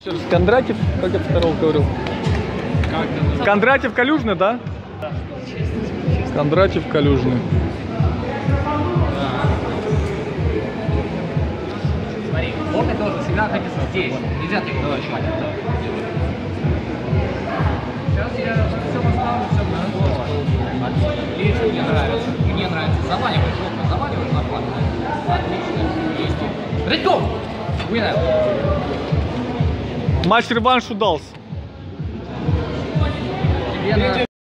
Кондратьев, как я второго говорил? Кондратьев Калюжный, да? Да. Кондратьев Калюжный. Смотри, локоть должен всегда находиться здесь. Нельзя так его нажимать. Сейчас я все поставлю, все на голову. Видишь, мне нравится. Мне нравится. Заваливаешь, локоть, заваливаешь на план. Отлично. Есть. Рядом! Winner. Матч-реванш удался.